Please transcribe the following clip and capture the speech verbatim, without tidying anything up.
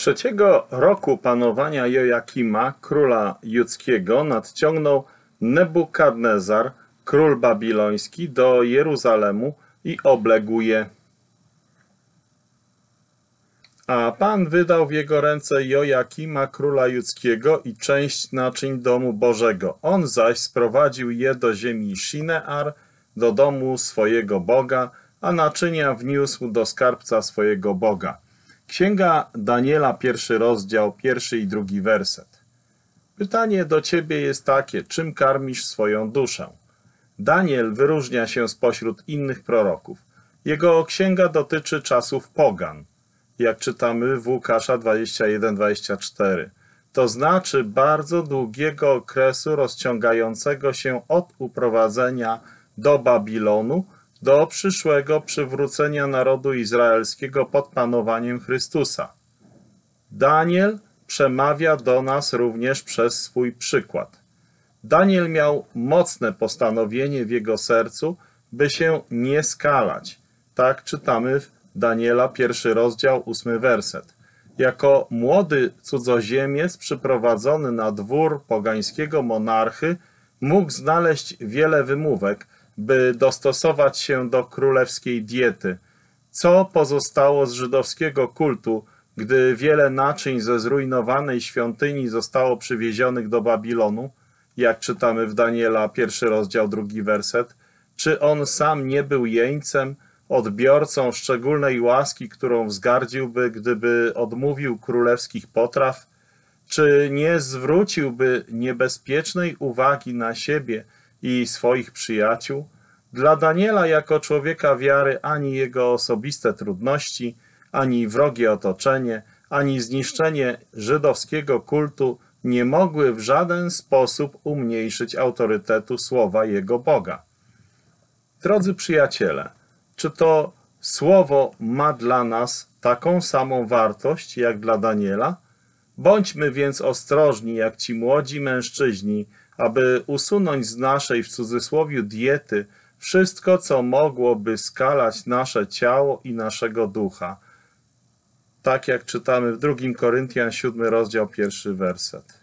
Trzeciego roku panowania Jojakima, króla judzkiego, nadciągnął Nebukadnezar, król babiloński, do Jeruzalemu i obległ je. A Pan wydał w jego ręce Jojakima, króla judzkiego, i część naczyń domu Bożego. On zaś sprowadził je do ziemi Shinear, do domu swojego Boga, a naczynia wniósł do skarbca swojego Boga. Księga Daniela, pierwszy rozdział, pierwszy i drugi werset. Pytanie do ciebie jest takie: czym karmisz swoją duszę? Daniel wyróżnia się spośród innych proroków. Jego księga dotyczy czasów pogan, jak czytamy w Łukasza dwadzieścia jeden, dwadzieścia cztery. To znaczy bardzo długiego okresu rozciągającego się od uprowadzenia do Babilonu do przyszłego przywrócenia narodu izraelskiego pod panowaniem Chrystusa. Daniel przemawia do nas również przez swój przykład. Daniel miał mocne postanowienie w jego sercu, by się nie skalać. Tak czytamy w Daniela, pierwszy rozdział, ósmy werset. Jako młody cudzoziemiec przyprowadzony na dwór pogańskiego monarchy mógł znaleźć wiele wymówek, by dostosować się do królewskiej diety. Co pozostało z żydowskiego kultu, gdy wiele naczyń ze zrujnowanej świątyni zostało przywiezionych do Babilonu, jak czytamy w Daniela, pierwszy rozdział, drugi werset? Czy on sam nie był jeńcem, odbiorcą szczególnej łaski, którą wzgardziłby, gdyby odmówił królewskich potraw? Czy nie zwróciłby niebezpiecznej uwagi na siebie i swoich przyjaciół? Dla Daniela jako człowieka wiary ani jego osobiste trudności, ani wrogie otoczenie, ani zniszczenie żydowskiego kultu nie mogły w żaden sposób umniejszyć autorytetu słowa jego Boga. Drodzy przyjaciele, czy to słowo ma dla nas taką samą wartość jak dla Daniela? Bądźmy więc ostrożni jak ci młodzi mężczyźni, aby usunąć z naszej, w cudzysłowie, diety wszystko, co mogłoby skalać nasze ciało i naszego ducha. Tak jak czytamy w drugim Koryntian, siódmy rozdział, pierwszy werset.